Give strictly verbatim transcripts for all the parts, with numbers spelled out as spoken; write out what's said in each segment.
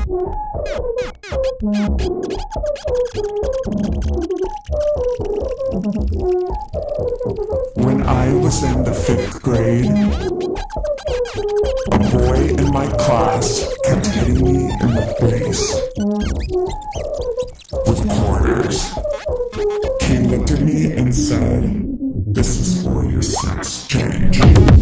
When I was in the fifth grade, a boy in my class kept hitting me in the face with quarters. He looked at me and said, "This is for your sex change."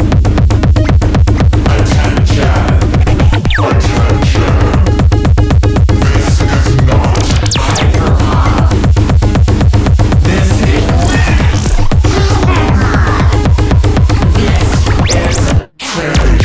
Attention! Attention! This is not hip-hop. This is This is trash.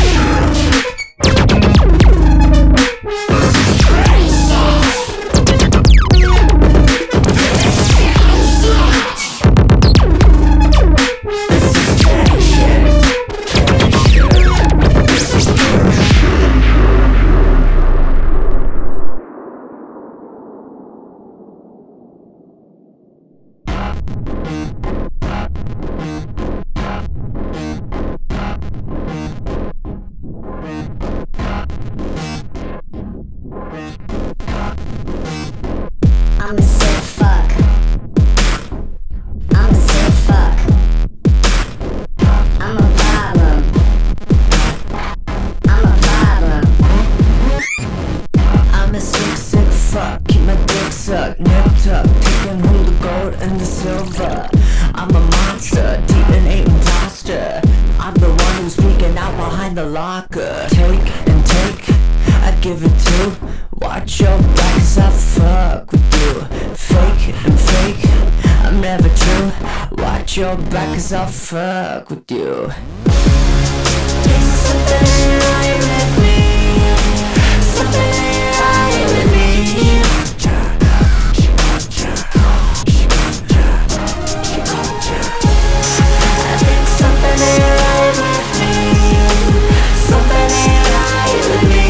I'm a sick fuck. I'm a sick fuck. I'm a problem. I'm a problem. I'm a sick, sick fuck. Keep my dick sucked, nipped up, taking hold of gold and the silver. I'm a monster, deep and eating imposter. I'm the one who's speaking out behind the locker. Take and take, I give it to. Watch your back as I fuck with you. Fake and fake, I'm never true. Watch your back as I fuck with you. There's something right with me. Something right with me. I think something ain't right with me. Something ain't right with me.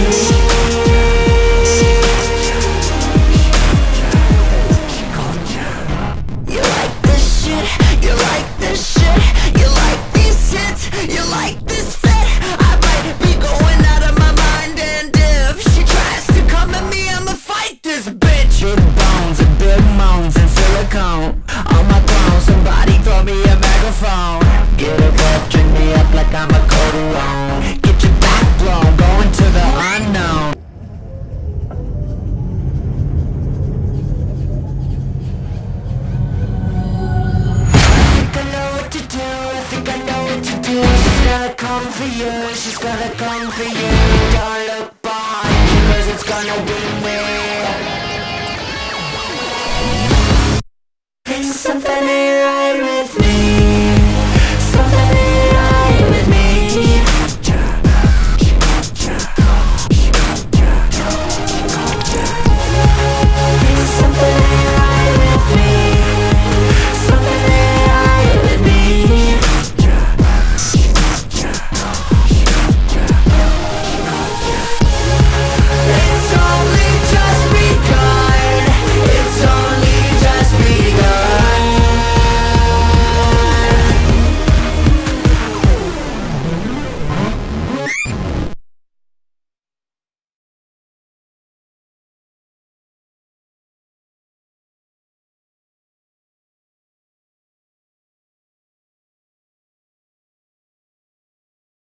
You like this shit? You like this shit? You like these hits? You like this fit? I might be going out of my mind, and if she tries to come at me, I'ma fight this bitch. Big bones and big moans and silicone on my throne. Somebody throw me a megaphone. Get a cup, drink me up like I'm a Corleone. Get your back blown, going to the unknown. She's gonna come for you, she's gonna come for you. Don't look behind you, cause it's gonna be me.